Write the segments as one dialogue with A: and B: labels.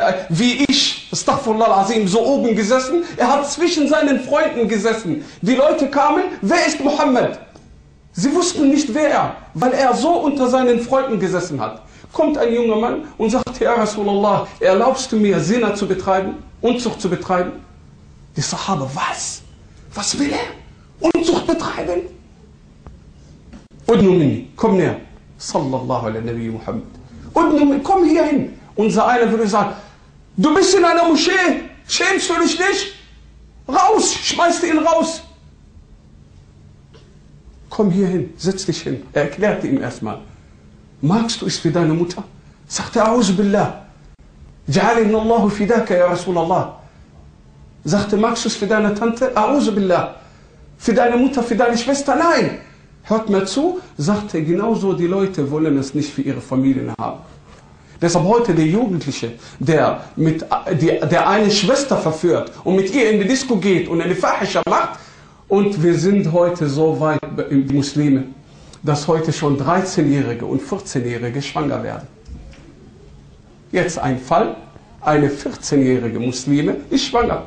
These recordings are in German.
A: wie ich, Astaghfirullah al-Azim, so oben gesessen. Er hat zwischen seinen Freunden gesessen. Die Leute kamen, wer ist Mohammed? Sie wussten nicht wer, weil er so unter seinen Freunden gesessen hat. Kommt ein junger Mann und sagt, ja Rasulallah, erlaubst du mir, Zina zu betreiben, Unzucht zu betreiben? Die Sahaba, was? Was will er? Unzucht betreiben? Udnumini, komm näher. Sallallahu ala Nabi Muhammad. Udnumini, komm hier hin. Unser einer würde sagen, du bist in einer Moschee, schämst du dich nicht? Raus, schmeißt ihn raus. Komm hier hin, setz dich hin. Er erklärte ihm erstmal, magst du es für deine Mutter? Sagte, A'udhu billah. Ja'alina Allahu fidaka, ya Rasulallah. Sagte, magst du es für deine Tante? A'udhu billah. Für deine Mutter, für deine Schwester? Nein. Hört mir zu, sagte, genauso die Leute wollen es nicht für ihre Familien haben. Deshalb heute der Jugendliche, der eine Schwester verführt und mit ihr in die Disco geht und eine Fahisha macht. Und wir sind heute so weit, die Muslime, dass heute schon 13-Jährige und 14-Jährige schwanger werden. Jetzt ein Fall, eine 14-jährige Muslime ist schwanger.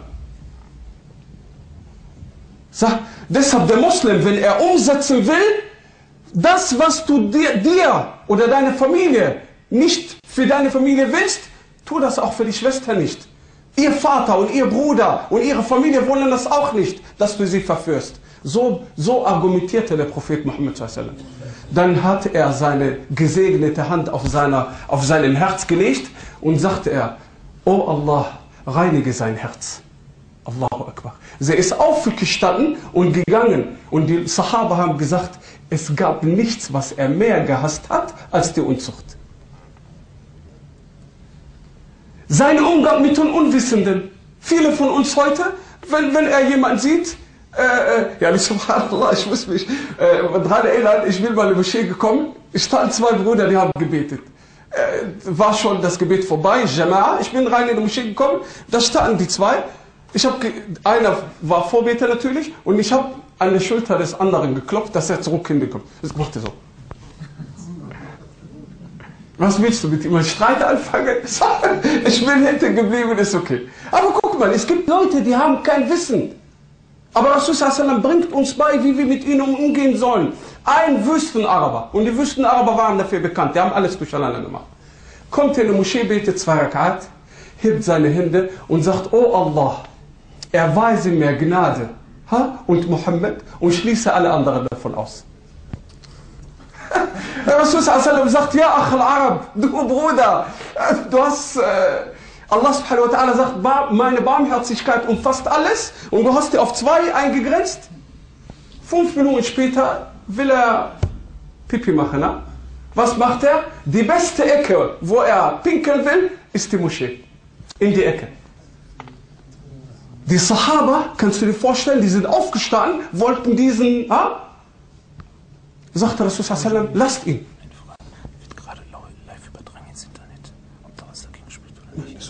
A: Deshalb der Muslim, wenn er umsetzen will, das, was du dir oder deine Familie nicht für deine Familie willst, tu das auch für die Schwester nicht. Ihr Vater und ihr Bruder und ihre Familie wollen das auch nicht, dass du sie verführst. So argumentierte der Prophet Muhammad s.a.w. Dann hat er seine gesegnete Hand auf seinem Herz gelegt und sagte er, oh Allah, reinige sein Herz. Allahu Akbar. Sie ist aufgestanden und gegangen. Und die Sahaba haben gesagt, es gab nichts, was er mehr gehasst hat, als die Unzucht. Sein Umgang mit den Unwissenden. Viele von uns heute, wenn er jemanden sieht, ja, subhanallah, ich muss mich daran erinnern, ich bin mal in die Moschee gekommen, es standen zwei Brüder, die haben gebetet. War schon das Gebet vorbei, Jama'a, ich bin rein in die Moschee gekommen, da standen die zwei. Einer war Vorbeter natürlich und ich habe an der Schulter des anderen geklopft, dass er zurück hinbekommt. Das machte so. Was willst du mit ihm? Einen Streit anfangen? Ich bin hinten geblieben, ist okay. Aber guck mal, es gibt Leute, die haben kein Wissen. Aber Rasul sallallahu bringt uns bei, wie wir mit ihnen umgehen sollen. Ein Wüstenaraber, und die Wüstenaraber waren dafür bekannt, die haben alles durcheinander gemacht. Kommt in die Moschee, betet 2 Rakat, hebt seine Hände und sagt, oh Allah, erweise mir Gnade und Mohammed und schließe alle anderen davon aus. Rasul sallallahu sagt, ja Ach al-Arab, du Bruder, du hast, Allah subhanahu wa ta'ala sagt, meine Barmherzigkeit umfasst alles und du hast dir auf 2 eingegrenzt. 5 Minuten später will er Pipi machen. Ne? Was macht er? Die beste Ecke, wo er pinkeln will, ist die Moschee. In die Ecke. Die Sahaba, kannst du dir vorstellen, die sind aufgestanden, wollten diesen, sagte Rasul sallallahu alaihi wasallam, lasst ihn.
B: Wird gerade live übertragen ins Internet, ob da was dagegen spricht oder nicht.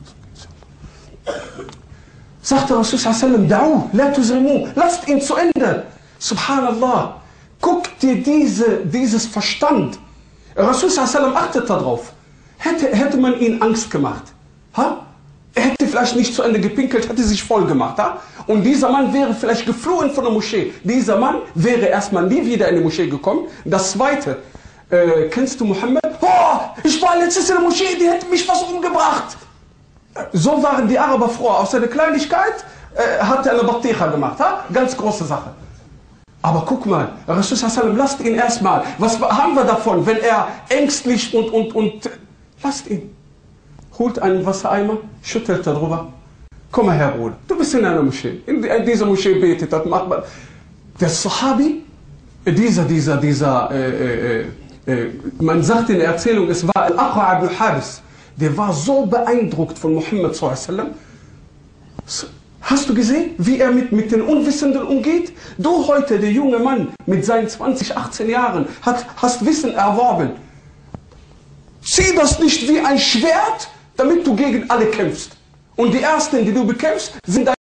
A: Sagte Rasul sallallahu alaihi wasallam, la tuzrimu, lasst ihn zu Ende. Subhanallah, guck dir dieses Verstand. Rasul sallallahu alaihi wasallam achtet darauf. Hätte man ihn Angst gemacht, er hätte vielleicht nicht zu Ende gepinkelt, hätte sich voll gemacht. Und dieser Mann wäre vielleicht geflohen von der Moschee. Dieser Mann wäre erstmal nie wieder in die Moschee gekommen. Das Zweite, kennst du Mohammed? Oh, ich war letztens in der Moschee, die hätte mich fast umgebracht. So waren die Araber froh. Aus einer Kleinigkeit hat er eine Baticha gemacht. Ganz große Sache. Aber guck mal, Rasul sallallahu lasst ihn erstmal. Was haben wir davon, wenn er ängstlich und lasst ihn. Holt einen Wassereimer, schüttelt darüber. Komm mal her, Bruder, du bist in einer Moschee. In dieser Moschee betet, das macht man. Der Sahabi, man sagt in der Erzählung, es war Al-Aqra' ibn Habis. Der war so beeindruckt von Muhammad sallallahu alaihi wasallam. Hast du gesehen, wie er mit den Unwissenden umgeht? Du heute, der junge Mann mit seinen 20, 18 Jahren, hast Wissen erworben. Sieh das nicht wie ein Schwert, damit du gegen alle kämpfst. Und die Ersten, die du bekämpfst, sind